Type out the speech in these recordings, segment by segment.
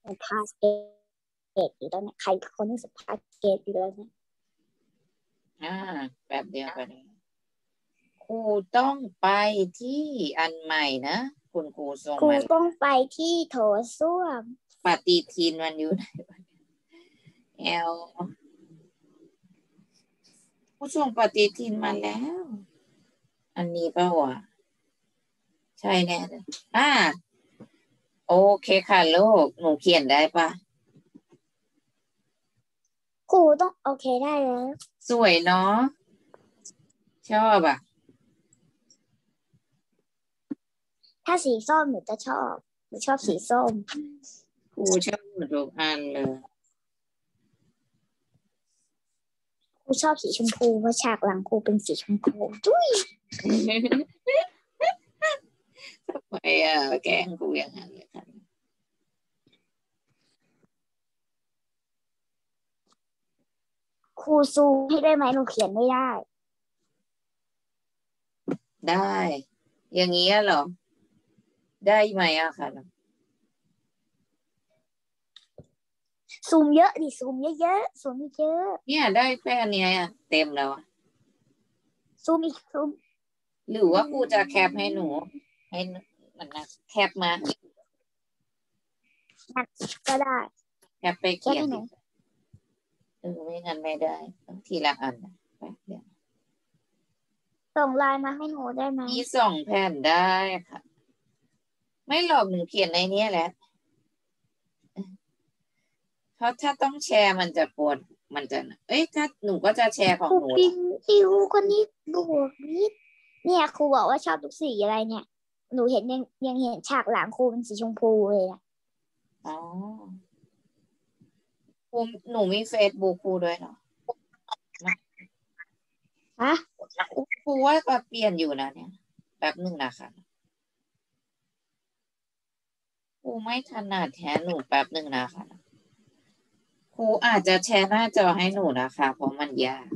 พาสเกตอยู่แล้วเนี่ยใครคนที่สุดพาสเกตอยู่แล้วเนี่ยแบบเดียวกันครูต้องไปที่อันใหม่นะคุณครูส่งมาครูต้องไปที่โถส้วมปฏิทินมันอยู่ไหนครูส่งปฏิทินมาแล้วอันนี้ป่าวะใช่แน่เลยโอเคค่ะลูกหนูเขียนได้ปะครูต้องโอเคได้แล้วสวยเนาะชอบถ้าสีส้มหนูจะชอบหนูชอบสีส้มครูชอบทุกอันเลยครูชอบสีชมพูเพราะฉากหลังครูเป็นสีชมพูจุ้ยทำไมแกล้งครูอย่างนั้นเลยค่ะครูซูมให้ได้ไหมหนูเขียนไม่ได้อย่างนี้เหรอได้ไหมค่ะซูมเยอะดิซูมเยอะๆซูมเยอะเนี่ยได้แค่นี้เต็มแล้วซูมอีกซูมหรือว่าครูจะแคปให้หนูให้มันนะแคปมาก็ได้แคปไปเขียนไม่งั้นไม่ได้ต้องทีละอันแป๊บเดียวส่งไลน์มาให้หนูได้ไหมมี2 แผ่นได้ค่ะไม่หรอกหนูเขียนในนี้แหละเพราะถ้าต้องแชร์มันจะปวดมันจะถ้าหนูก็จะแชร์ของหนูติวคนนี้ดูนิดเนี่ยครูบอกว่าชอบทุกสีอะไรเนี่ยหนูเห็นยังเห็นฉากหลังครูเป็นสีชมพูเลยครูหนูมีFacebookครูด้วยเหรอครูว่าก็เปลี่ยนอยู่นะเนี่ยแป๊บนึงนะคะครูไม่ถนัดแทนหนูแป๊บนึงนะคะครูอาจจะแชร์หน้าจอให้หนูนะคะเพราะมันยาก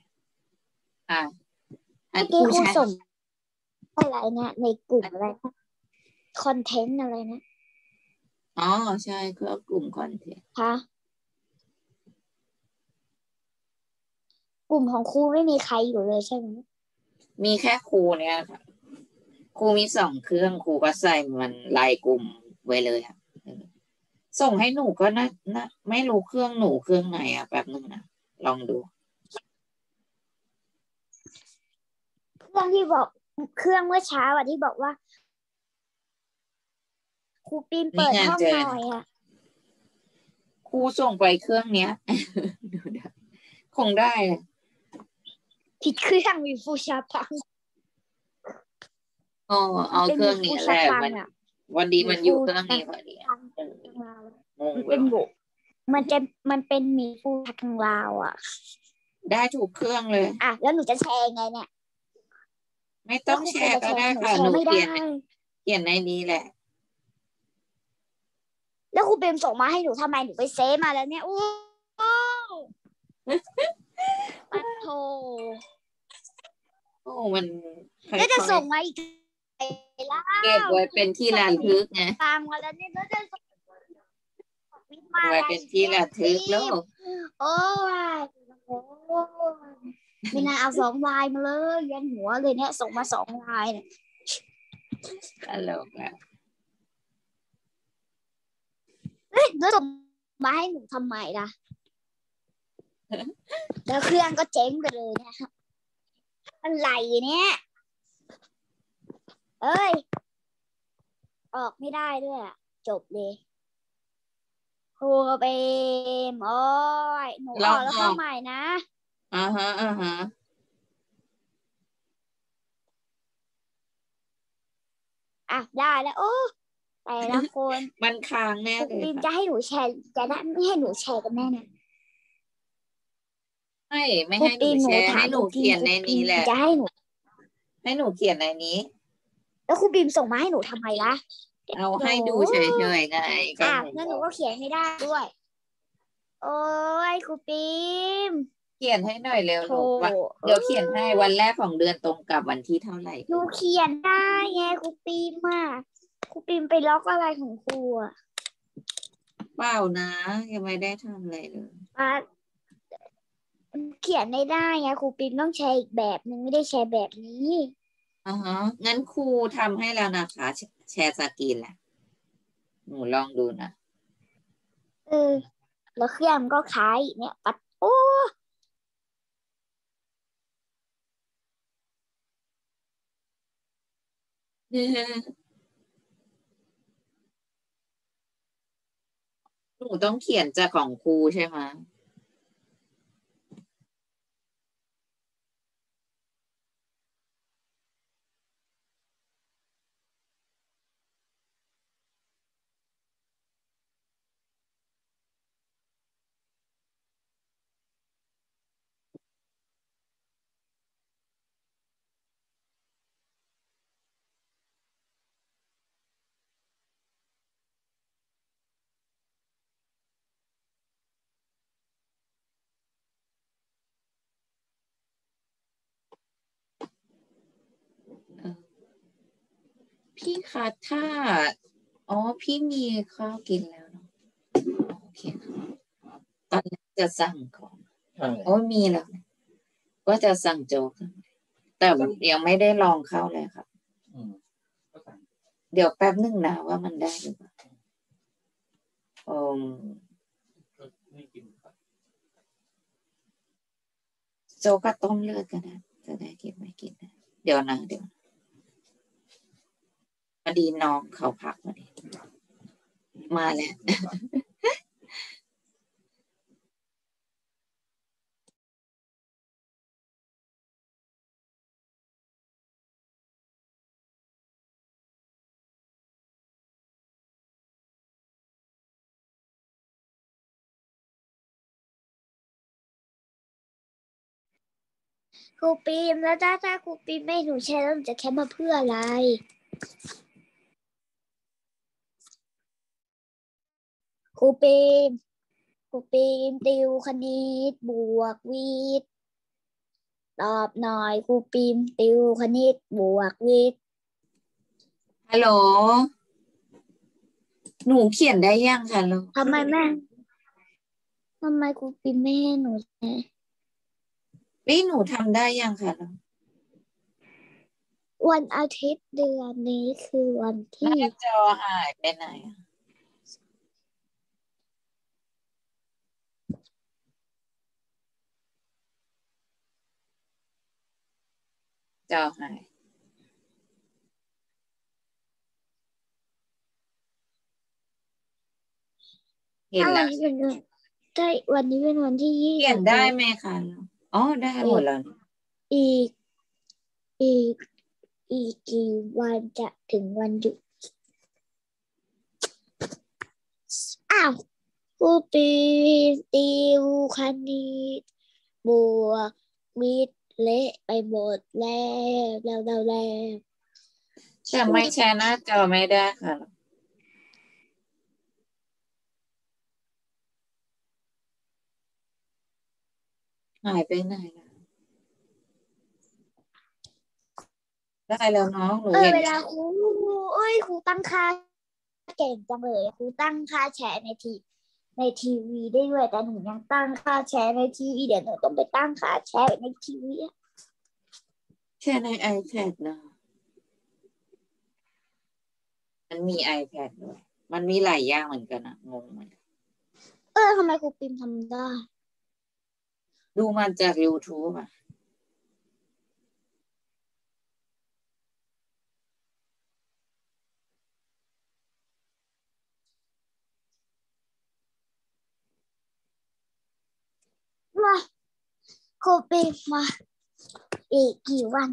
อันนี้ครูส่งอะไรเนี่ยในกลุ่มอะไรคอนเทนต์อะไรนะใช่คือกลุ่มคอนเทนต์กลุ่มของครูไม่มีใครอยู่เลยใช่ไหมมีแค่ครูเนี่ยค่ะครูมี2 เครื่องครูก็ใส่มันไลน์กลุ่มไว้เลยส่งให้หนูก็นะไม่รู้เครื่องหนูเครื่องไหนแป๊บนึงนะลองดูเครื่องที่บอกเครื่องเมื่อเช้าที่บอกว่าครูปีนเปิดห้องหน่อยครูส่งไปเครื่องเนี้ยคงได้ผิดเครื่องมีฟูชาปังเอาเครื่องนี้แหละวันดีมันอยู่เครื่องนี้พอดีเป็นบุกมันเป็นมีฟูทางลาวได้ถูกเครื่องเลยแล้วหนูจะแชร์ไงเนี่ยไม่ต้องแชร์ก็ได้ค่ะหนูเขียนในนี้แหละแล้วครูเบมส่งมาให้หนูทำไมหนูไปเซฟมาแล้วเนี่ยปัดโถมันแล้วจะส่งมาอีกเก็บไว้เป็นที่ระลึกไงตามมาแล้วเนี่ยแล้วจะส่งไว้เป็นที่ระลึกลูกมีนาเอา2 ลายมาเลยยันหัวเลยเนี่ยส่งมา2 ลายเนี่ยตลกแล้วส่งมาให้หนูทำไมล่ะแล้วเครื่องก็เจ๊งไปเลยเนี่ยอะไรเนี่ยออกไม่ได้ด้วยจบเลยครูเบมหนูออกแล้วเข้าใหม่นะได้แล้วแต่ละคนมันค้างแน่เลยบีมจะให้หนูแชร์จะได้ไม่ให้หนูแชร์กันแน่นะไม่ให้หนูแชร์ให้หนูเขียนในนี้แหละจะให้หนูเขียนในนี้แล้วครูบีมส่งมาให้หนูทำไมล่ะเอาให้ดูเฉยๆไงงั้นหนูก็เขียนไม่ได้ด้วยโอ้ยครูบีมเขียนให้หน่อยเร็วลูกเดี๋ยวเขียนให้วันแรกของเดือนตรงกับวันที่เท่าไหร่หนูเขียนได้ไงครูบีมครูบีมไปล็อกอะไรของครูเปล่านะยังไม่ได้ทำอะไรเลยป้าเขียนไม่ได้ไงครูปิมต้องใช้อีกแบบหนึ่งไม่ได้ใช้แบบนี้งั้นครูทำให้แล้วนะคะแชร์สกรีนแหละหนูลองดูนะเออแล้วเครื่องก็คล้ายเนี่ยปัดโอ้หนูต้องเขียนจากของครูใช่ไหมเออพี่คะถ้าอ๋อพี่มีข้าวกินแล้วเนาะโอเคค่ะตอนแรกจะสั่งของโอ้มีแล้วก็จะสั่งโจ๊กแต่ยังไม่ได้ลองเข้าเลยค่ะเดี๋ยวแป๊บนึงนะว่ามันได้หรือเปล่าอืมโจ๊กกับต้มเลือดก็ได้จะได้กินไม่กินนะเดี๋ยวนะเดี๋ยวพอดีน้องเขาพักพอดีมาแล้วครูปิมแล้วถ้าครูปิมไม่หนูแชร์แล้วหนูจะแคปมาเพื่ออะไรครูปิมครูปิมติวคณิตบวกวิทย์ตอบหน่อยครูปิมติวคณิตบวกวิทย์ฮัลโหลหนูเขียนได้ยังคะลูกทำไมครูปิมไม่ให้หนูแชร์นี่หนูทำได้ยังคะลูกวันอาทิตย์เดือนนี้คือวันหน้าที่จอหายไปไหนอะจอหายเห็นถ้าวันแล้วนี้เป็นวันใช่วันนี้เป็นวันที่ยี่เขียสิบเอ็ดนได้ไหมคะลูกอ๋อได้หมอีกดแล้วนี่อีกอีกอีกกี่วันจะถึงวันหยุดอ้าวครูปีติวคณิตบวกวิทย์เละไปหมดแล้วแต่ไม่แชร์หน้าจอไม่ได้ค่ะลูกหายไปไหนแล้วได้แล้วน้องหนูเห็นเวลาครูครูตั้งค่าเก่งจังเลยครูตั้งค่าแชร์ในทีวีได้ด้วยแต่หนูยังตั้งค่าแชร์ในทีวีเดี๋ยวหนูต้องไปตั้งค่าแชร์ในทีวีแค่ใน iPad นะมันมี iPad ด้วยมันมีหลายอย่างเหมือนกันนะงงเหมือนกันทำไมครูปิมทำได้ดูมาจาก YouTube อ่ะมาครูปิมมาอีกกี่วัน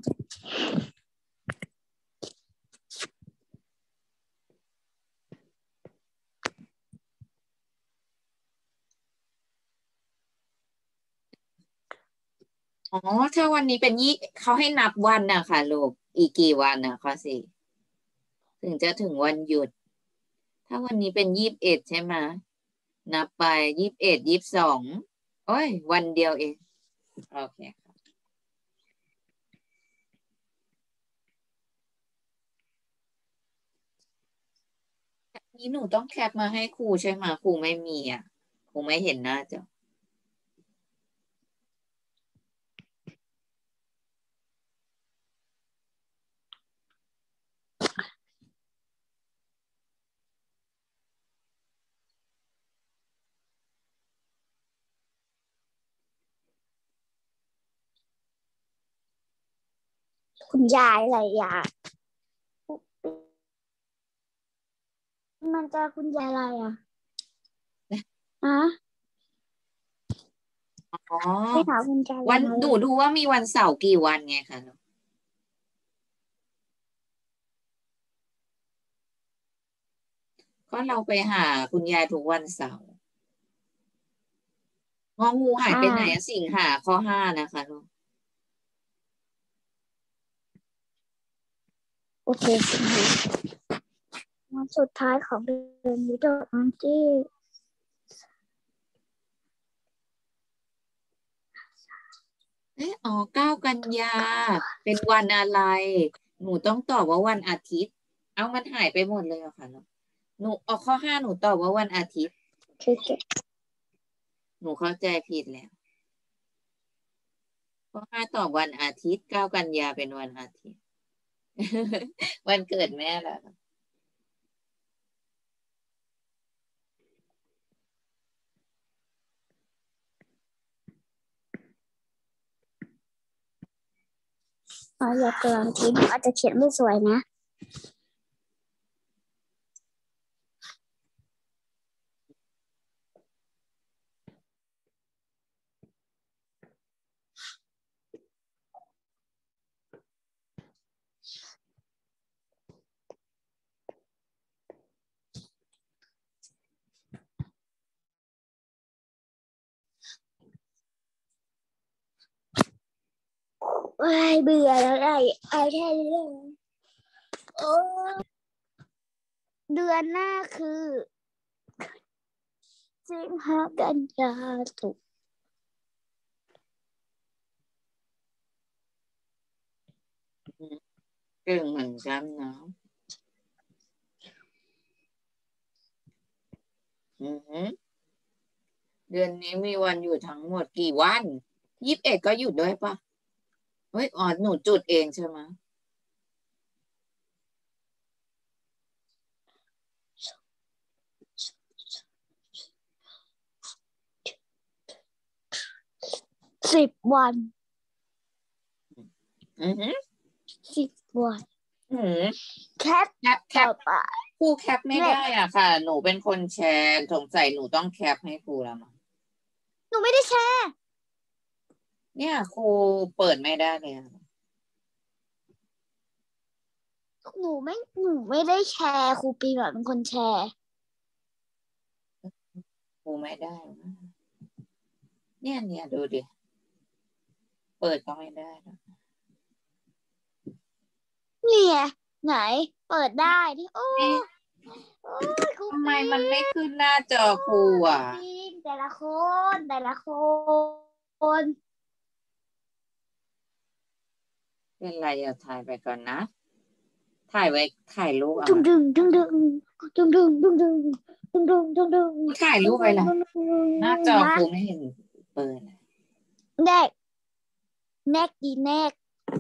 อ๋อถ้าวันนี้เป็นเขาให้นับวันนะคะลูกอีกกี่วันนะคะสิถึงจะถึงวันหยุด ถ้าวันนี้เป็น21ใช่ไหมนับไป2122โอ้ยวันเดียวเองโอเคค่ะนี่หนูต้องแคปมาให้ครูใช่ไหมครูไม่มีอ่ะครูไม่เห็นหน้าจอคุณยายอะไรอ่ะมันจะคุณยายอะไรอ่ะอะอ๋อไม่ถามคุณยายวันอะไรหนูอ่ะดูว่ามีวันเสาร์กี่วันไงคะก็เราไปหาคุณยายทุกวันเสาร์งองูหายอ่าไปไหนอะสิงหาข้อห้านะคะลูกโอเคสิวันสุดท้ายของเดือนนี้ดอกมันที่เอ๊ะอ๋อ9 กันยาเป็นวันอะไรหนูต้องตอบว่าวันอาทิตย์เอามันหายไปหมดเลยเหรอคะลูกหนูเอาข้อห้าหนูตอบว่าวันอาทิตย์คือเก็บหนูเข้าใจผิดแล้วข้อห้าตอบวันอาทิตย์9 กันยาเป็นวันอาทิตย์ วันเกิดแม่แล้วอย่าเกินทีหนูอาจจะเขียนไม่สวยนะว้ายเบื่อแล้วไอ้แค่นี้เลยโอ้เดือนหน้าคือสิงหากันยาตุเก่งเหมือนกันเนาะอืมเดือนนี้มีวันอยู่ทั้งหมดกี่วัน21ก็หยุดด้วยปะเฮ้ยอ๋อหนูจุดเองใช่ไหม 10 วันอือหือ 10 วันอืมแคปแคปต่อไปครูแคปไม่ได้เน็กอ่ะค่ะหนูเป็นคนแชร์สงสัยหนูต้องแคปให้ครูแล้วมั้งหนูไม่ได้แชร์เนี่ยครูเปิดไม่ได้เลยอะหนูไม่ได้แชร์ครูปีหน่อยเป็นคนแชร์ครูไม่ได้นะเนี่ยดูดิเปิดก็ไม่ได้นะเนี่ยไหนเปิดได้ที่โอ้เอ๊ะโอ้ยครูทำไมปีมันไม่ขึ้นหน้าจอครูครูอ่ะปีแต่ละคนเป็นไรอะถ่ายไปก่อนนะถ่ายไว้ถ่ายรูปเอาดึงอะดึงดึงดึงดึงดึงดึงดึงดึงดึงดึงดึงกูถ่ายดึงรูปไว้ละดึงดึงดึงหน้าจอมาครูไม่เห็นเปิดเลยแนกแนกดีแนก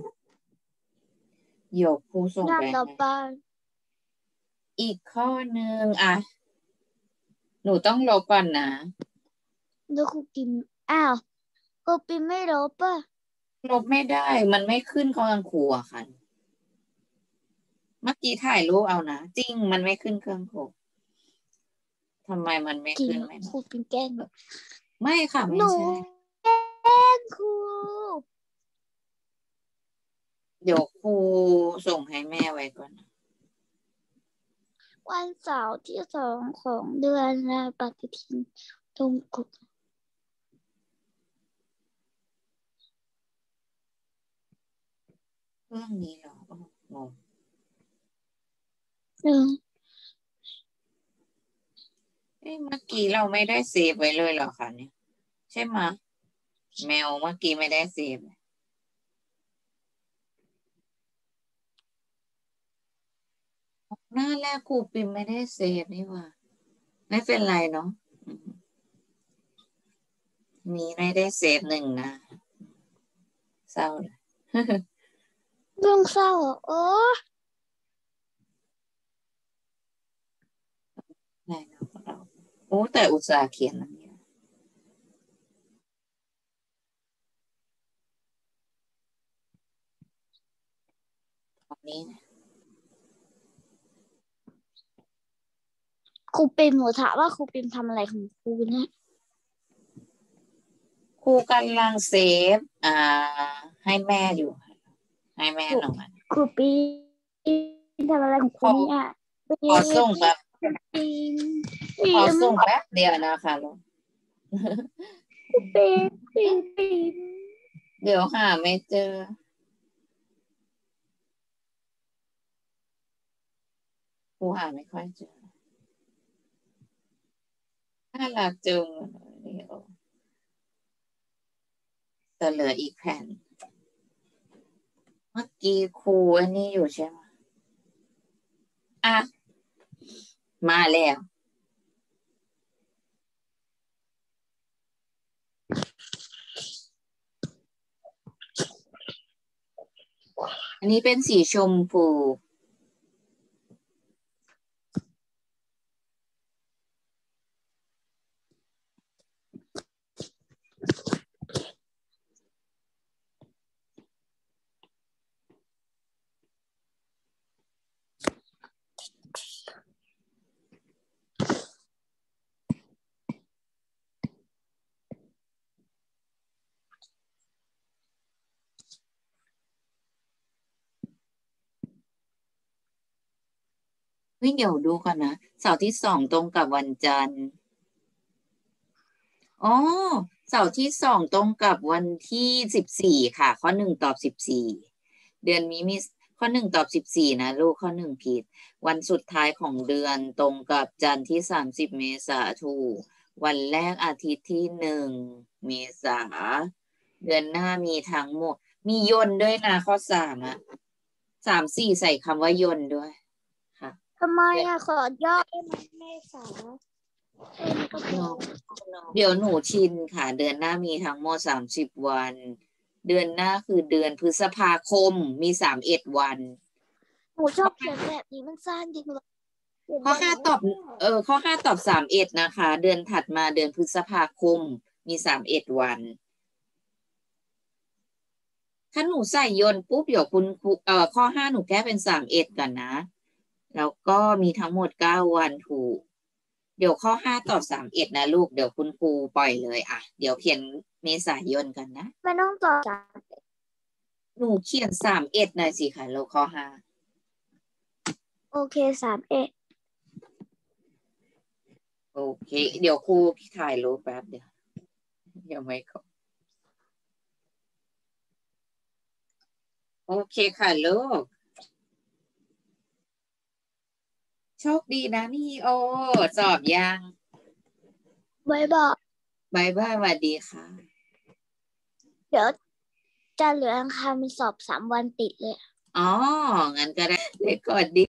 เดี๋ยวครูส่งหน้าไปให้ต่อไปอีกข้อหนึ่งอะหนูต้องลบก่อนนะแล้วครูกินอ้าวครูปีไม่ลบอ่ะลบไม่ได้มันไม่ขึ้นข้องครูอะค่ะเมื่อกี้ถ่ายรูปเอานะจริงมันไม่ขึ้นเครื่องครูทำไมมันไม่จริงขึ้นไม่รู้ครูปีแกล้งแบบไม่ค่ะหนูไม่ใช่แกล้งครูเดี๋ยวครูส่งให้แม่ไว้ก่อนนะวันเสาร์ที่2ของเดือนและปฏิทินตรงกับเครื่องนี้เหรอโอ้งงหนึ่งเอ้ยเมื่อกี้เราไม่ได้เซฟไว้เลยเหรอคะเนี่ยใช่ไหมะแมวเมื่อกี้ไม่ได้เซฟ โหน้าแรกครูปิมไม่ได้เซฟนี่หว่าไม่เป็นไรเนาะมีไม่ได้เซฟ1 นะเศร้าเลยเรื่องเศร้าโอ้ไหนเนาะเราโอ้แต่อุตส่าห์เขียนนะเนี่ยตอนนี้นะครูปิมหนูถามว่าครูปิมทำอะไรของครูเนี่ยครูกำลังเซฟให้แม่อยู่ให้แม่หน่อยครูปิมทำอะไรของครูเนี่ยปิขอส่งแบบปิมปิขอมส่งแป๊บเดียวนะคะลูกปิมปิมปิมเดี๋ยวหาไม่เจอครูหาไม่ค่อยเจอน่ารักจังเดี๋ยวจะเหลืออีกแผ่นเมื่อกี้ครูอันนี้อยู่ใช่ไหมอ่ะมาแล้วอันนี้เป็นสีชมพูเฮ้ยเดี๋ยวดูก่อนนะเสาร์ที่2ตรงกับวันจันทร์อ๋อเสาร์ที่2ตรงกับวันที่14ค่ะข้อ1ตอบ14เดือนนี้มีข้อ1ตอบ14นะลูกข้อ1ผิดวันสุดท้ายของเดือนตรงกับจันทร์ที่30เมษาถูกวันแรกอาทิตย์ที่1เมษาเดือนหน้ามีทั้งหมดมียนต์ด้วยนะข้อ3อ่ะ3 4ใส่คำว่ายนต์ด้วยค่ะทำไมอะขอย่อได้ไหมแม่สาวก็พอเดี๋ยวหนูชินค่ะเดือนหน้ามีทั้งหมด30 วัน เดือนหน้าคือเดือนพฤษภาคมมี31 วันหนูชอบเขียนแบบนี้มันสั้นจริงเลยข้อ5ตอบ31นะคะ เดือนถัดมาเดือนพฤษภาคมมี31 วันถ้าหนูใส่ยนต์ปุ๊บเดี๋ยวคุณครูข้อ5หนูแก้เป็น31ก่อนนะแล้วก็มีทั้งหมด9 วันถูกเดี๋ยวข้อ5ตอบ31นะลูกเดี๋ยวคุณครูปล่อยเลยอ่ะเดี๋ยวเขียนเมษายนกันนะไม่ต้องต่อจากหนูเขียน31หน่อยสิค่ะลูกข้อ5 โอเค31 โอเคเดี๋ยวครูถ่ายรูปแป๊บเดี๋ยวไม่ก็โอเคค่ะลูกโชคดีนะนี่โอสอบยังบ๊ายบายบายบายสวัสดีค่ะเดี๋ยวจะเหลืออังคารมีสอบ3 วันติดเลยอ๋องั้นก็ได้เลยกดดี